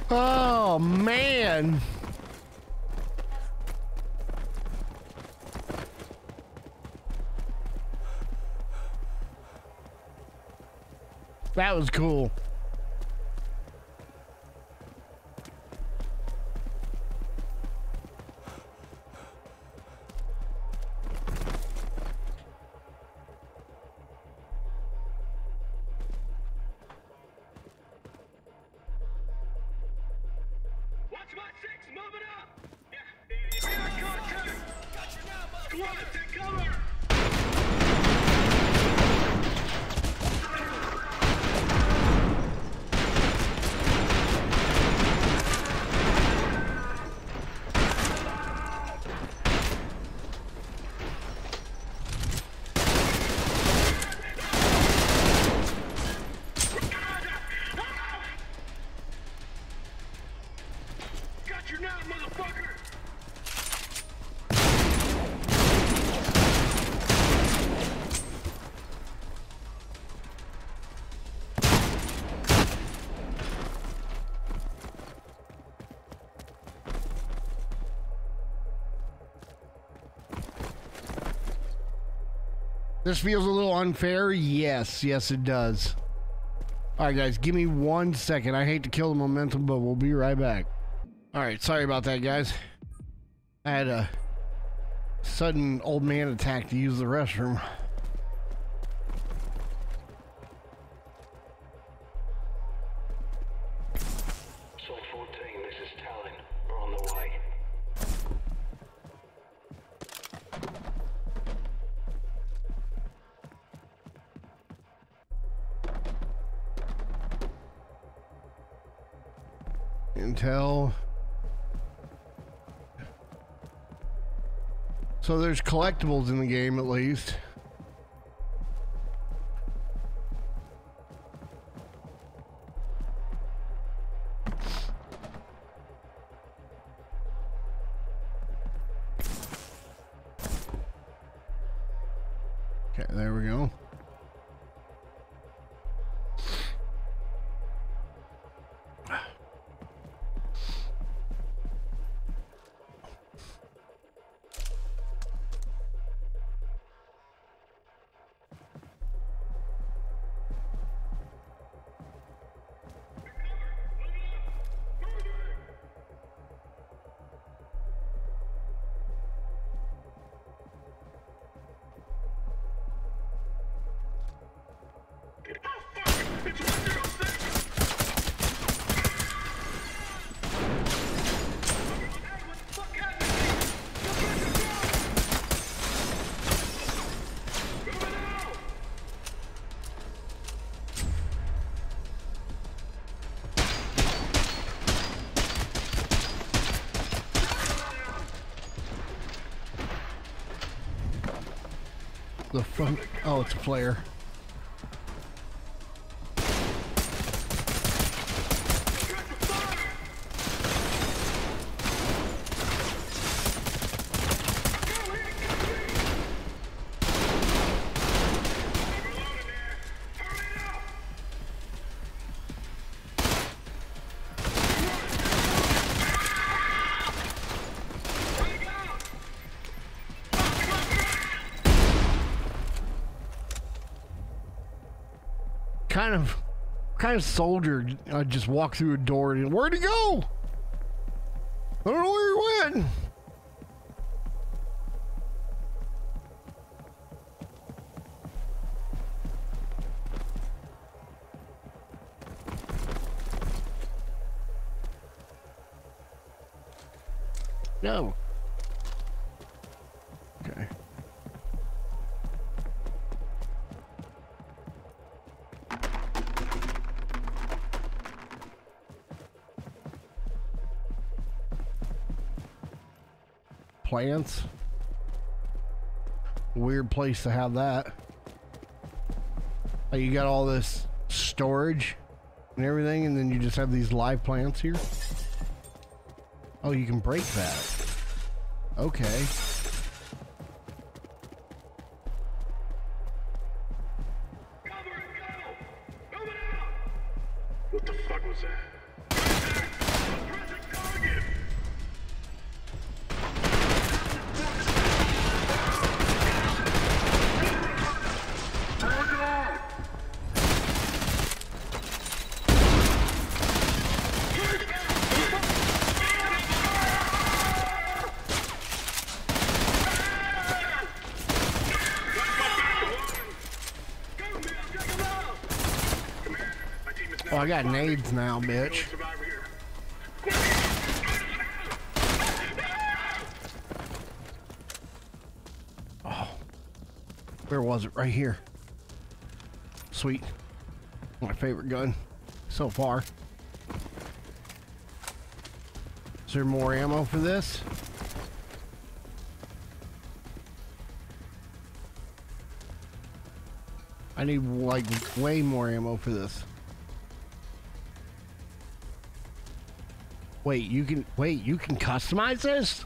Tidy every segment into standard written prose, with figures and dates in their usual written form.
Oh, man. That was cool. This feels a little unfair. Yes, it does. All right, guys, give me 1 second. I hate to kill the momentum, but we'll be right back. All right, sorry about that, guys. I had a sudden old man attack to use the restroom. Site 14, this is Talon. We're on the way. Intel. So there's collectibles in the game, at least. Okay, there we go. The fuck? Oh, it's a player. Kind of soldier just walked through a door and where'd he go? I don't know where he went. No. Okay. Plants. Weird place to have that. Like you got all this storage and everything, and then you just have these live plants here. Oh, you can break that. Okay. What the fuck was that? Oh, I got nades now, bitch. Oh. Where was it? Right here. Sweet. My favorite gun so far. Is there more ammo for this? I need like way more ammo for this. Wait, you can customize this?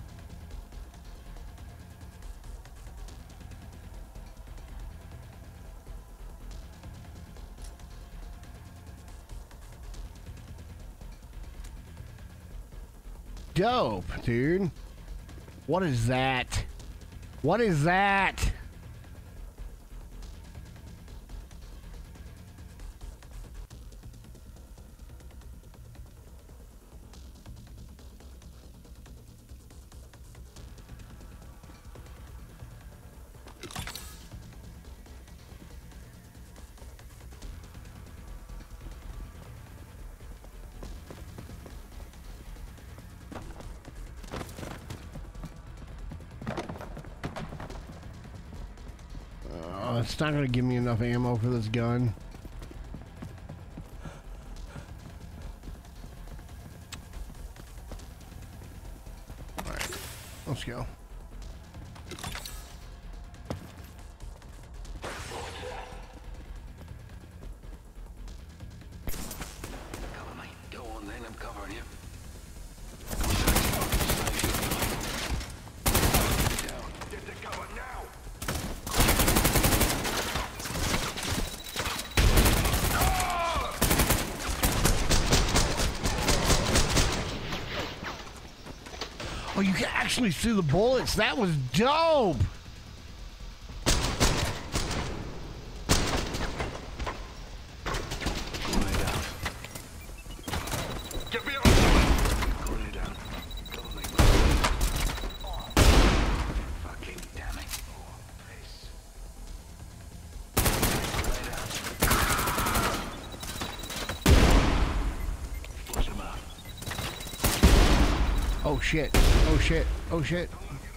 Dope, dude. What is that? What is that? It's not gonna give me enough ammo for this gun. Alright, let's go. Cover me. Go on then, I'm covering you. Get the cover now! Oh, you can actually see the bullets. That was dope. Get me on! Cool it down. Cover me. Oh. Fucking damn it. Oh, please. Lay down. Push him up. Oh shit. Oh shit. Oh shit.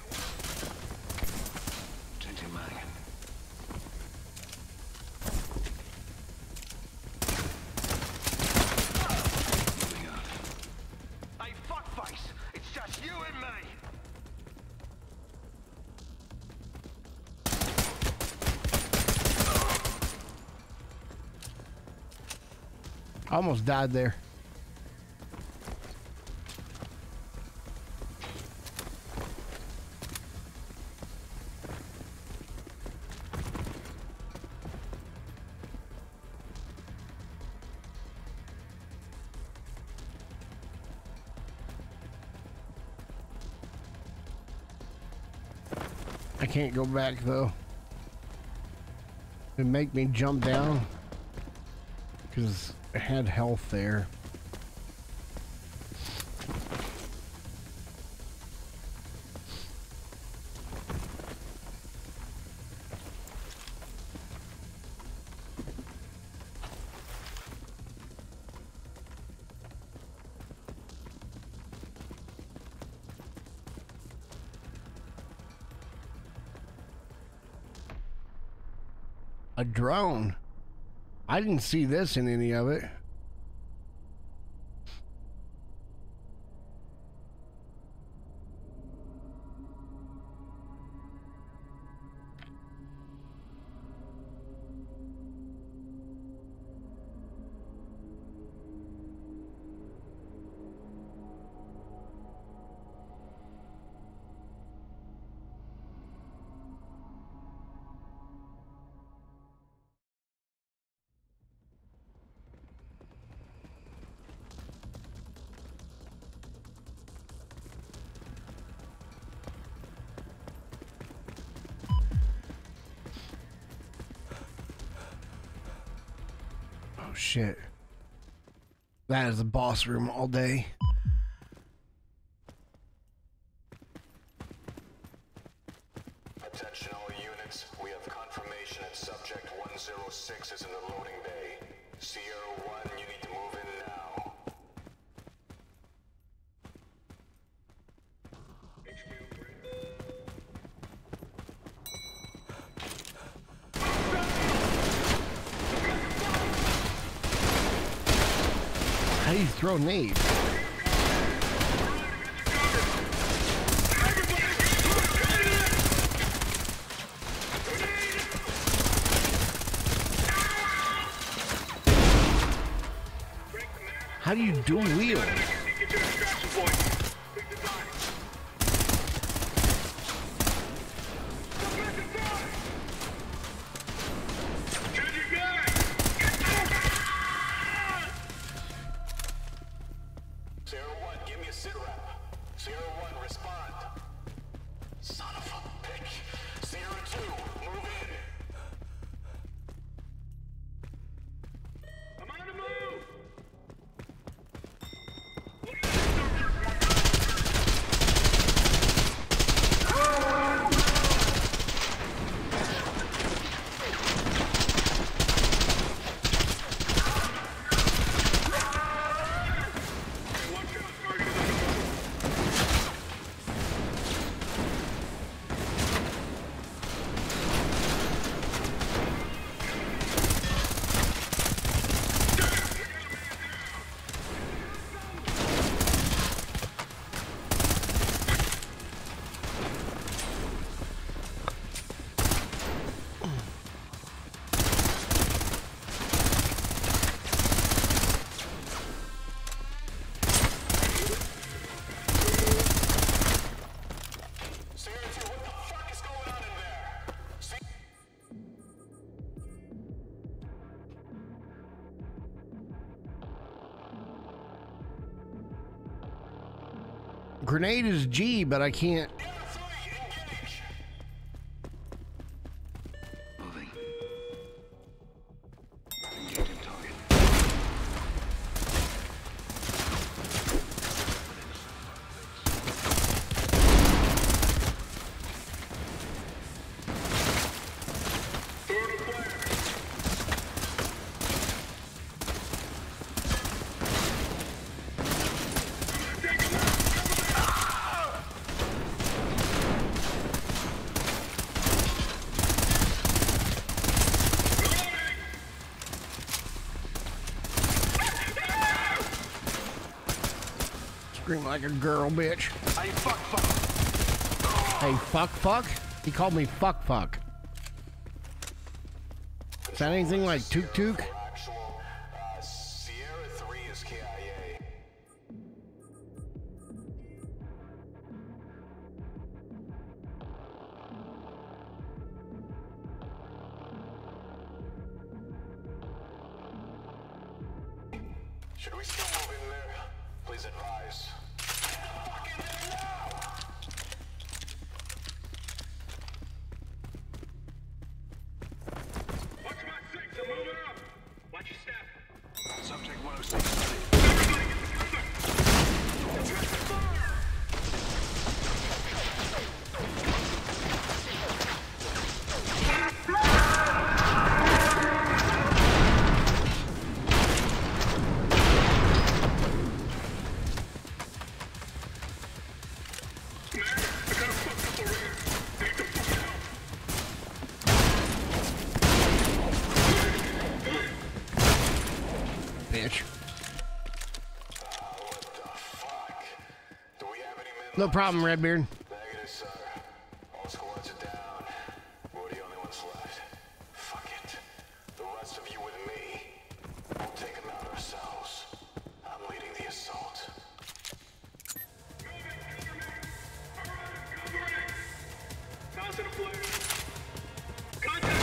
Changing mag. Moving up. Hey, fuckface! It's just you and me! I almost died there. I can't go back though. It make me jump down because I had health there. A drone. I didn't see this in any of it. Oh shit. That is the boss room all day. Attention all units, we have confirmation that subject 106 is in the loading bay. Sierra 1, How do you throw nades? How do you dual wield? Sierra 1, give me a sit rep. Sierra 1, respond. Son of a bitch. Sierra 2, move in. I'm on the move! Grenade is G, but I can't. Moving. Engaging target. Scream like a girl, bitch. Hey, fuck. Hey, fuck? He called me fuck. Is that anything like Tuk? Actual, Sierra 3 is KIA. Should we still move in there? Please advise. Fucking in now! Watch my 6, I'm moving up! Watch your step. Subject 106. Everybody get the cover! Bitch. What the fuck? Do we have any men? No problem, Redbeard. Negative, sir. All squads are down. We're the only ones left. Fuck it. The rest of you with me. We'll take them out ourselves. I'm leading the assault. Positive flare. Contact!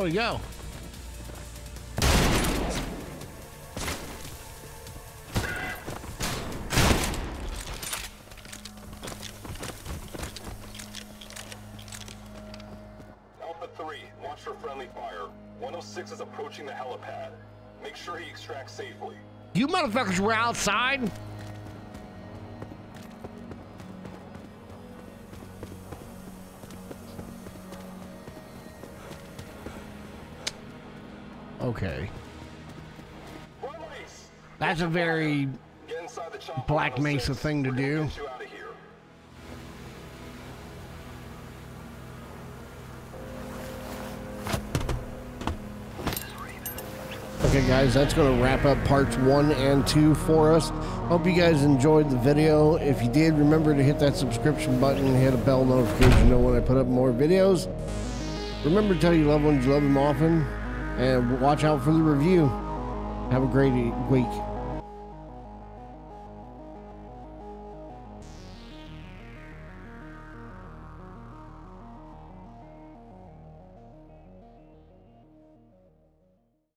Where'd he go? Alpha 3, watch for friendly fire. 106 is approaching the helipad. Make sure he extracts safely. You motherfuckers were outside? Okay. That's a very Black Mesa thing to do. Okay guys, that's going to wrap up parts 1 and 2 for us. Hope you guys enjoyed the video. If you did, remember to hit that subscription button and hit a bell notification to know when I put up more videos. Remember to tell your loved ones you love them often, and watch out for the review. Have a great week.